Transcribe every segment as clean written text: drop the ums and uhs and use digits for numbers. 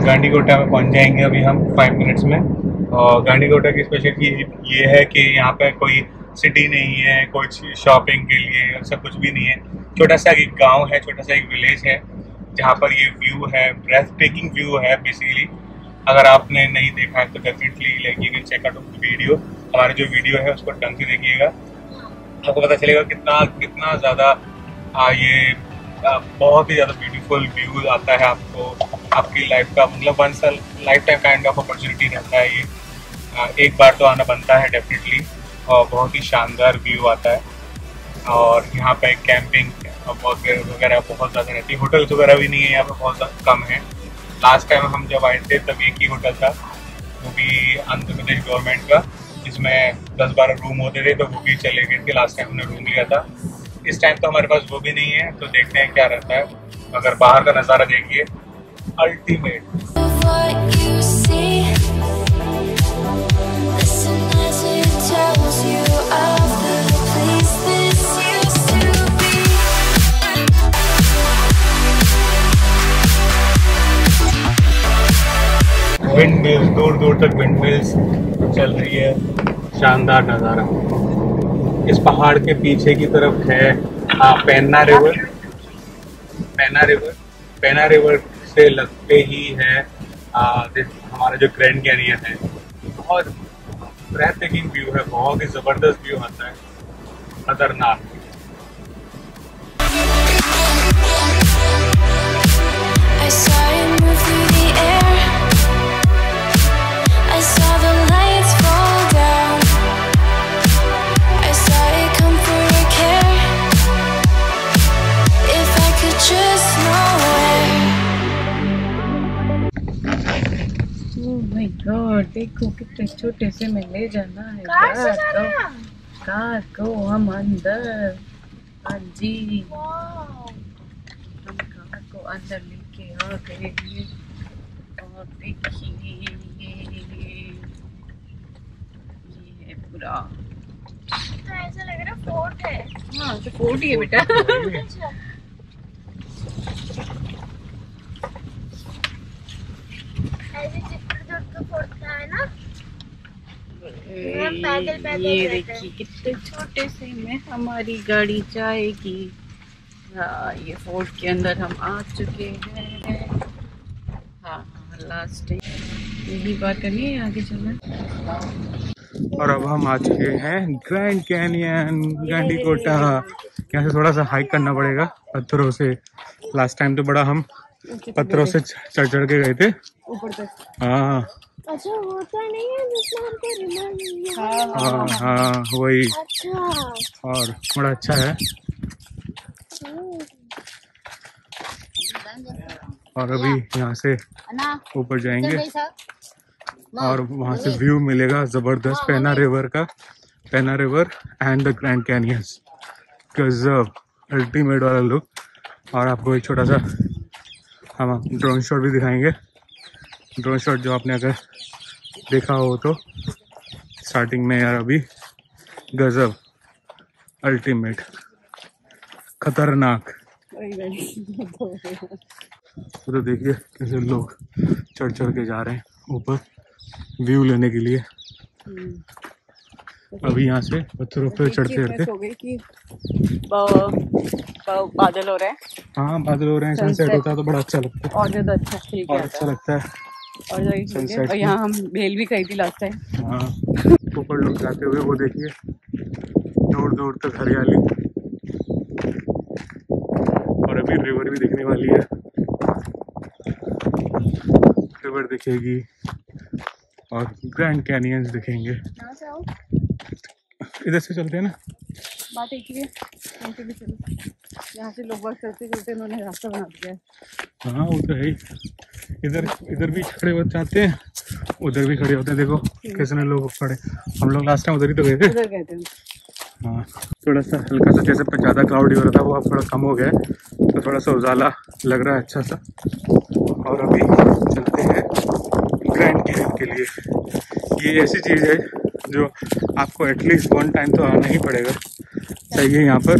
गांडीकोटा में पहुंच जाएंगे अभी हम 5 मिनट्स में। और गांडीकोटा की स्पेशलिटी ये है कि यहाँ पे कोई सिटी नहीं है, कोई शॉपिंग के लिए ऐसा कुछ भी नहीं है। छोटा सा एक गांव है, छोटा सा एक विलेज है जहाँ पर ये व्यू है, ब्रेथ टेकिंग व्यू है बेसिकली। अगर आपने नहीं देखा है तो definitely like you can check out the video. हमारा जो वीडियो है उसको ढंग से देखिएगा, आपको पता चलेगा कितना ज़्यादा ये बहुत ही ज़्यादा ब्यूटीफुल व्यू आता है आपको। आपकी लाइफ का मतलब once lifetime kind of opportunity रहता है ये। एक बार तो आना बनता है डेफिनेटली, और बहुत ही शानदार व्यू आता है। और यहाँ पे कैंपिंग वगैरह बहुत ज़्यादा रहती है। होटल्स वगैरह भी नहीं है यहाँ पे, बहुत कम है। लास्ट टाइम हम जब आए थे तब एक ही होटल था, वो भी आंध्र प्रदेश गवर्नमेंट का, जिसमें 10-12 रूम होते थे, तो वो भी चले गए थे। लास्ट टाइम हमने रूम लिया था। इस टाइम तो हमारे पास वो भी नहीं है, तो देखते हैं क्या रहता है। अगर बाहर का नज़ारा देखिए, अल्टीमेट। विंड मिल्स, दूर दूर तक विंड मिल्स चल रही है। शानदार नज़ारा। इस पहाड़ के पीछे की तरफ है पेन्ना रिवर। पेन्ना रिवर से लगते ही है हमारा जो ग्रैंड कैनियन है। बहुत ब्रेथ टेकिंग व्यू है, बहुत ही ज़बरदस्त व्यू आता है, खतरनाक। देखो कितने छोटे से में ले जाना है कार को हम अंदर। हाँ जी, हम कार को अंदर लेके आ गए। और देखिए ये है पूरा, तो ऐसा लग रहा है फोर्ट है। हाँ तो फोर्ट ही है बेटा। है ना? ये देखिए कितने छोटे से में हमारी गाड़ी जाएगी। हाँ, ये फोर्ट के अंदर हम आ चुके हैं। हाँ, लास्ट टाइम यही बात करनी है, आगे चलना। और अब हम आ चुके हैं ग्रैंड कैनियन गांडीकोटा। यहाँ से थोड़ा सा हाइक करना पड़ेगा पत्थरों से। लास्ट टाइम तो बड़ा हम पत्थरों से चढ़ के गए थे ऊपर तक। हाँ अच्छा, वो तो नहीं है जिसमें हमको हाँ हाँ वही। अच्छा, और बड़ा अच्छा है। और अभी यहाँ से ऊपर जाएंगे और वहाँ से व्यू मिलेगा जबरदस्त पेन्ना रिवर का। Penna river and the grand canyons, गजब अल्टीमेट वाला लुक। और आपको एक छोटा सा हम ड्रोन शॉट भी दिखाएंगे। ड्रोन शॉट जो आपने अगर देखा हो तो स्टार्टिंग में, यार अभी गजब अल्टीमेट खतरनाक। तो देखिए कैसे लोग चढ़ के जा रहे हैं ऊपर व्यू लेने के लिए। अभी यहाँ से पत्थरों पर चढ़ते बादल हो रहे हैं। हाँ बादल हो रहे हैं, सनसेट होता है तो बड़ा अच्छा लगता है। और ज़्यादा अच्छा लगता है। और यहाँ हम भेल भी खाई थी लास्ट टाइम। हाँ, ऊपर लोग जाते हुए वो देखिए, दूर दूर तक हरियाली। और अभी रिवर भी दिखने वाली है, रिवर दिखेगी और ग्रैंड कैनियंस दिखेंगे। इधर से चलते हैं ना, बात एक ही है। यहाँ से लोग बस चलते उन्होंने रास्ता बना दिया है। हाँ वो तो है ही। इधर भी खड़े हो जाते हैं, उधर भी खड़े होते हैं। देखो कितने लोग खड़े। हम लोग लास्ट टाइम उधर ही तो गए थे। हाँ, थोड़ा सा हल्का सा जैसे ज़्यादा क्लाउडी हो रहा था, वो अब थोड़ा कम हो गया है, तो थोड़ा सा उजाला लग रहा है अच्छा सा। और अभी चलते हैं ग्रैंड कैनियन के लिए। ये ऐसी चीज़ है जो आपको एटलीस्ट 1 टाइम तो आना ही पड़ेगा। चाहिए यहाँ पर,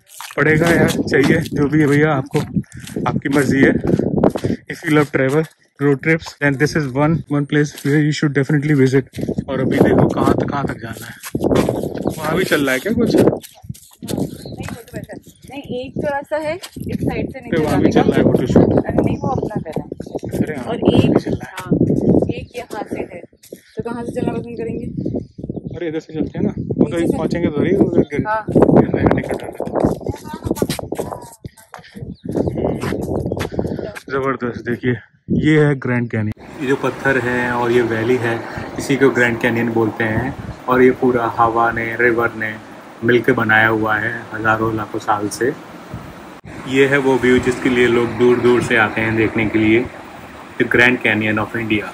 पड़ेगा यार, चाहिए जो भी है भैया, आपको आपकी मर्जी है। If you love travel road trips, and this is one place where you should definitely visit. और अभी देखो कहाँ तक जाना है, वहाँ भी चल रहा है क्या कुछ? नहीं, एक तो रास्ता है इस साइड से नीचे वहाँ भी चल रहा है फोटो शूट। नहीं, वो अपना कर रहा है। और एक यहाँ से है, तो कहाँ से चलना पसंद करेंगे? अरे इधर से चलते हैं ना, उधर पहुँचेंगे तो ही उधर गिरने का डर है। जबरदस्त। देखिए ये है ग्रैंड कैनियन। ये जो पत्थर है और ये वैली है, इसी को ग्रैंड कैनियन बोलते हैं। और ये पूरा हवा ने, रिवर ने मिलकर बनाया हुआ है हज़ारों लाखों साल से। ये है वो व्यू जिसके लिए लोग दूर दूर से आते हैं देखने के लिए, the grand canyon of India.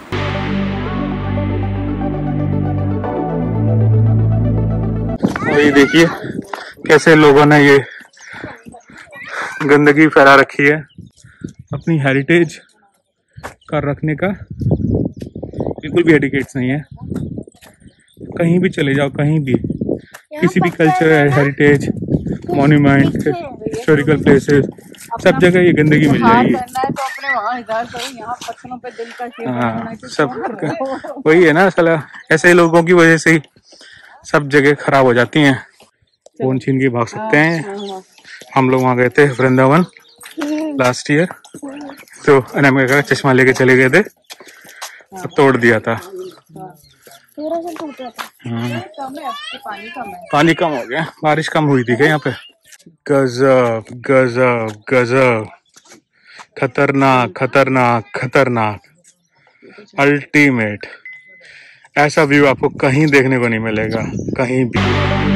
और ये देखिए कैसे लोगों ने ये गंदगी फैला रखी है, अपनी हेरिटेज का रखने का बिल्कुल भी एटिकेट्स नहीं है। कहीं भी चले जाओ, कहीं भी, किसी भी culture, heritage, monument, historical places, सब जगह ये गंदगी मिल जाएगी। हाँ, सब वही है ना साला, ऐसे लोगों की वजह से ही सब जगह खराब हो जाती हैं। फोन छीन के भाग सकते हैं। हम लोग वहाँ गए थे वृंदावन लास्ट ईयर, तो अनामिका का चश्मा लेके चले गए थे, तो तोड़ दिया था। पानी कम हो गया, बारिश कम हुई थी क्या यहाँ पे? गजब गजब गजब, खतरनाक खतरनाक खतरनाक, अल्टीमेट। ऐसा व्यू आपको कहीं देखने को नहीं मिलेगा, कहीं भी।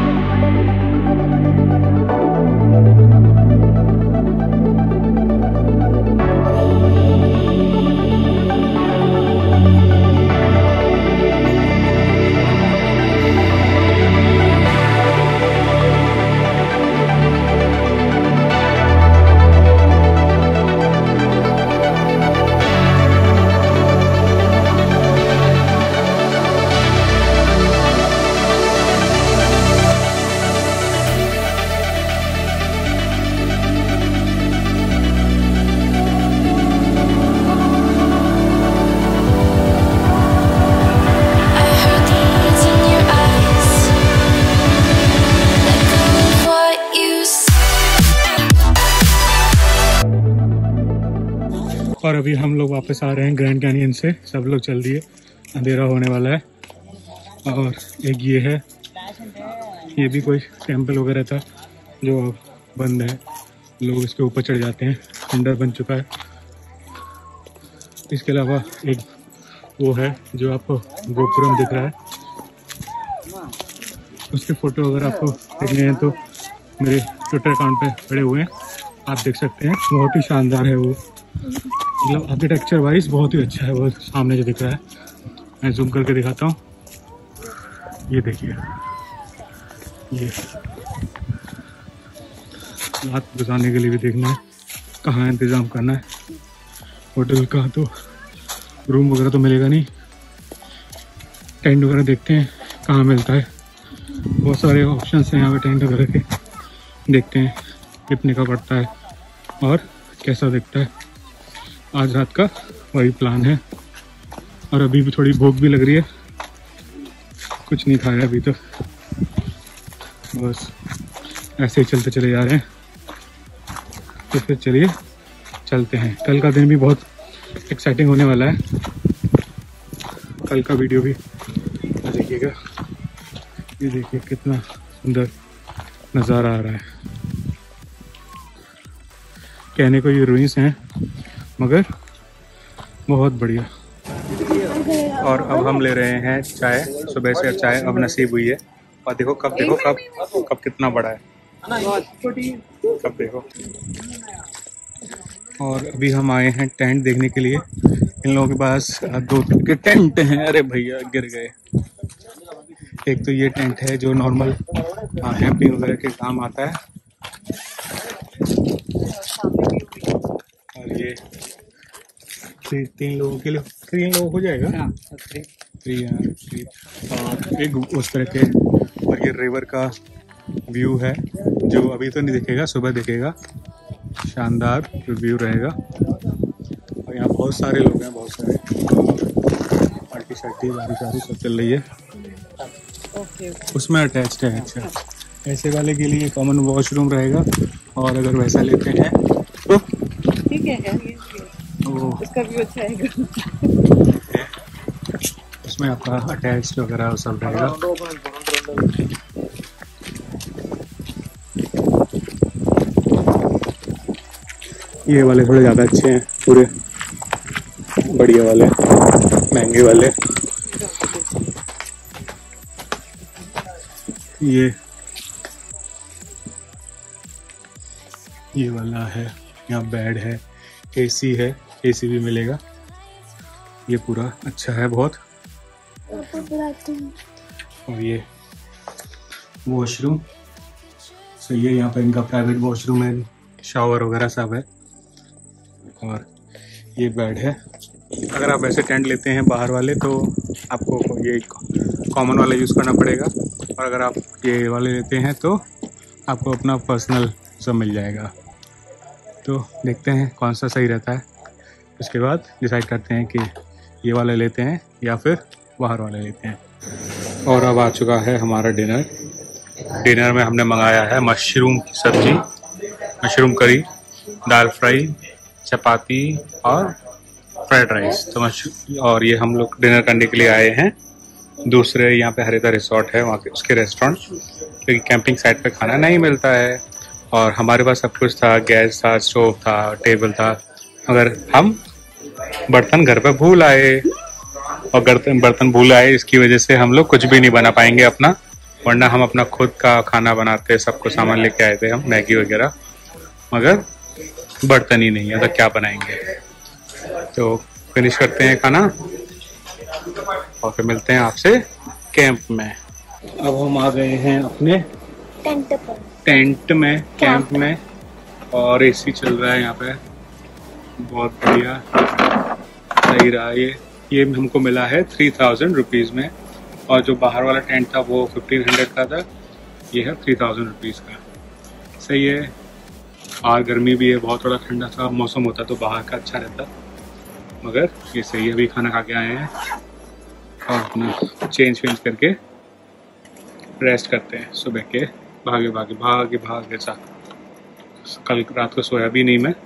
और अभी हम लोग वापस आ रहे हैं ग्रैंड कैनियन से। सब लोग चल दिए, अंधेरा होने वाला है। और एक ये है, ये भी कोई टेम्पल वगैरह था जो अब बंद है, लोग इसके ऊपर चढ़ जाते हैं, खंडर बन चुका है। इसके अलावा एक वो है जो आपको गोपुरम दिख रहा है, उसके फ़ोटो अगर आपको देखने हैं तो मेरे ट्विटर अकाउंट पे पड़े हुए हैं, आप देख सकते हैं। बहुत ही शानदार है वो, मतलब आर्किटेक्चर वाइज बहुत ही अच्छा है। वो सामने जो दिख रहा है, मैं जूम करके दिखाता हूँ। ये देखिए, ये रात गुजारने के लिए भी देखना है कहाँ इंतज़ाम करना है। होटल का तो रूम वगैरह तो मिलेगा नहीं, टेंट वगैरह देखते हैं कहाँ मिलता है। बहुत सारे ऑप्शंस हैं यहाँ पे टेंट वगैरह के, देखते हैं कितने का पड़ता है और कैसा दिखता है। आज रात का वही प्लान है। और अभी भी थोड़ी भूख भी लग रही है, कुछ नहीं खाया अभी तक, बस ऐसे ही चलते चले जा रहे हैं। तो फिर चलिए चलते हैं। कल का दिन भी बहुत एक्साइटिंग होने वाला है, कल का वीडियो भी देखिएगा। ये देखिए कितना सुंदर नज़ारा आ रहा है। कहने को ये रूइंस हैं मगर बहुत बढ़िया। और अब हम ले रहे हैं चाय, सुबह से चाय अब नसीब हुई है। और देखो कप कितना बड़ा है, कप देखो। और अभी हम आए हैं टेंट देखने के लिए। इन लोगों के पास 2 के टेंट हैं। अरे भैया गिर गए। एक तो ये टेंट है जो नॉर्मल कैंपिंग वगैरह के काम आता है, और ये 3 लोगों के लिए, 3 लोग हो जाएगा। थ्री। और एक उस तरह के। और ये रिवर का व्यू है जो अभी तो नहीं दिखेगा, सुबह दिखेगा। शानदार व्यू रहेगा। और यहाँ बहुत बहुत सारे लोग हैं, बहुत सारे। पार्टी शार्टी बारी सब चल रही है। ओके उसमें अटैच्ड है। अच्छा, ऐसे वाले के लिए कॉमन वॉशरूम रहेगा, और अगर वैसा लेते हैं तो ठीक है तो उसका भी अच्छा है। उसमें आपका अटैच्ड वगैरह सब रहेगा। ये वाले थोड़े ज़्यादा अच्छे हैं, पूरे बढ़िया वाले, महंगे वाले। ये वाला है, यहाँ बेड है, एसी है, एसी भी मिलेगा। ये पूरा अच्छा है बहुत। और ये वॉशरूम सही है, यहाँ पे इनका प्राइवेट वॉशरूम है, शावर वगैरह सब है। और ये बेड है। अगर आप ऐसे टेंट लेते हैं बाहर वाले तो आपको ये कॉमन वाला यूज़ करना पड़ेगा, और अगर आप ये वाले लेते हैं तो आपको अपना पर्सनल सब मिल जाएगा। तो देखते हैं कौन सा सही रहता है, उसके बाद डिसाइड करते हैं कि ये वाले लेते हैं या फिर बाहर वाले लेते हैं। और अब आ चुका है हमारा डिनर में हमने मंगाया है मशरूम की सब्जी, मशरूम करी, दाल फ्राई, चपाती और फ्राइड राइस। तो और ये हम लोग डिनर करने के लिए आए हैं दूसरे, यहाँ पे हरिता रिसोर्ट है वहाँ के उसके रेस्टोरेंट, क्योंकि कैंपिंग साइट पे खाना नहीं मिलता है। और हमारे पास सब कुछ था, गैस था, स्टोव था, टेबल था, मगर हम बर्तन घर पे भूल आए, और बर्तन भूल आए, इसकी वजह से हम लोग कुछ भी नहीं बना पाएंगे अपना, वरना हम अपना खुद का खाना बनाते, सब कुछ सामान लेके आए थे हम, मैगी वगैरह, मगर बर्तन ही नहीं है तो क्या बनाएंगे। तो फिनिश करते हैं खाना और फिर मिलते हैं आपसे कैंप में। अब हम आ गए हैं अपने टेंट में, कैंप में, और एसी चल रहा है यहाँ पे, बहुत बढ़िया सही रहा। ये हमको मिला है 3000 रुपीज़ में, और जो बाहर वाला टेंट था वो 1500 का था, ये है 3000 रुपीज़ का। सही है। और गर्मी भी है बहुत, थोड़ा ठंडा सा मौसम होता तो बाहर का अच्छा रहता, मगर ये सही है। अभी खाना खा के आए हैं और अपना चेंज करके रेस्ट करते हैं। सुबह के भागे सा, कल रात को सोया भी नहीं मैं,